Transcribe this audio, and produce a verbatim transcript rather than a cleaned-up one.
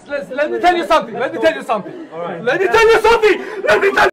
let's let me tell you something. Let me tell you something. All right. Let me tell you something. Let me tell.